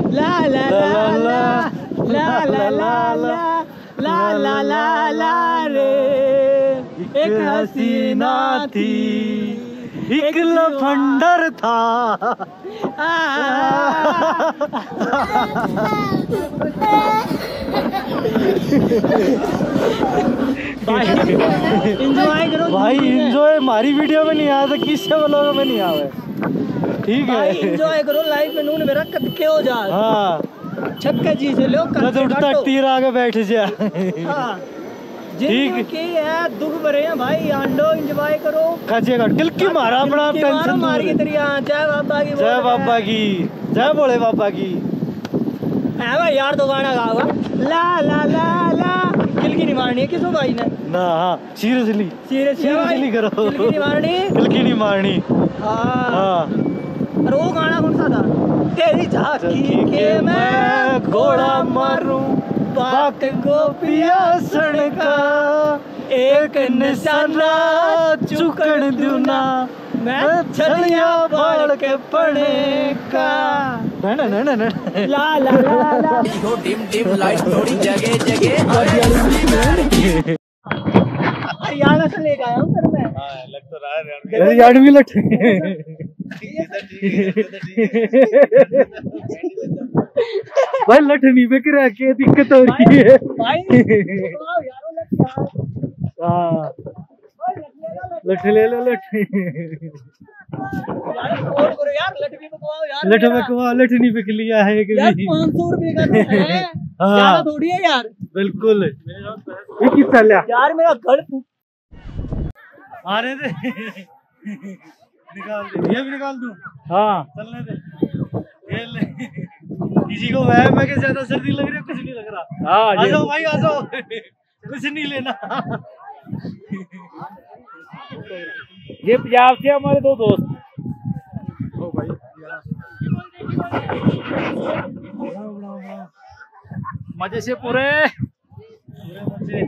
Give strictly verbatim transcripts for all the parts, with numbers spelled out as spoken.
ला ला ला ला ला ला ला ला ला ला ला रे। एक हसीना थी एक लफंडर था। एंजॉय करो भाई, एंजॉय हमारी वीडियो में नहीं आया तो किससे ब्लॉग में नहीं आवे। ठीक है, एंजॉय करो लाइफ में। नून मेरा कद के हो जा। हाँ छक्का जी से लो कद उठता तीर आगे बैठ जा। हाँ जिंदगी की है दुख भरे हैं भाई, आंडो एंजॉय करो। कच्चे कट किल की मारा अपना टेंशन मार के तेरी। जय बाबा की, जय बाबा की, जय भोले बाबा की। है भाई यार तो गाना गाओगा ला ला ला ला। किल की नहीं मारनी है किसो भाई ने ना। हाँ सीरियसली सीरियसली करो। किल की नहीं मारनी, किल की नहीं मारनी। हाँ और वो गाना कौन सा था? तेरी झांकी के मैं घोड़ा मारूं बात गोपिया सण का। एक निशाना चुकन दूना मैं छलिया बाल के पड़े का। ना ना ना ना ला ला ला ला। डिम डिम लाइट थोड़ी जगह जगह हरियाणा से लेके आया हूँ सर मैं। हाँ लग तो रहा है यार भी लट। भाई लठ नहीं बिक रहा, क्या दिक्कत हो रही है भाई? हाँ लठ ले लो, लठ लठ बकवा, लठ नहीं बिक लिया है यार। पाँच सौ रुपए का तो है, ज्यादा थोड़ी है यार। बिल्कुल ये कितना लिया यार? मेरा घर आ रहे थे। निकाल दे, ये भी निकाल दूं? हाँ चलने दे। ये ले। किसी को वह मैं कि ज्यादा सर्दी लग रही है, कुछ नहीं लग रहा। हाँ आ जाओ भाई आ जाओ। कुछ नहीं लेना। ये पंजाब से हमारे दो दोस्त। ओ भाई मजे से पूरे पूरे मजे।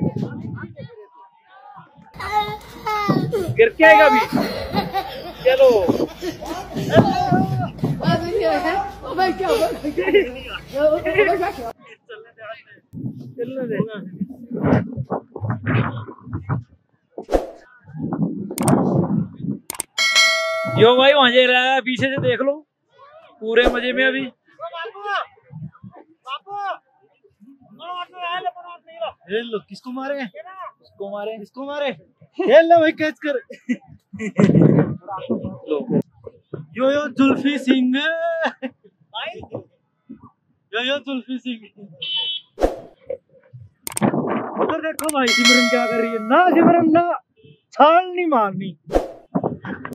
गिर के आएगा अभी। चलो चलने दे। यो भाई मजे रहा है, पीछे से देख लो पूरे मजे में अभी। ये लो किसको मारे? किसको मारे? किसको मारे? ये लो भाई कैच कर। यो यो जुल्फी सिंह। यो यो जुल्फी सिंह। उधर देखो भाई सिमरन क्या कर रही है। ना सिमरन ना छाल नहीं मारनी।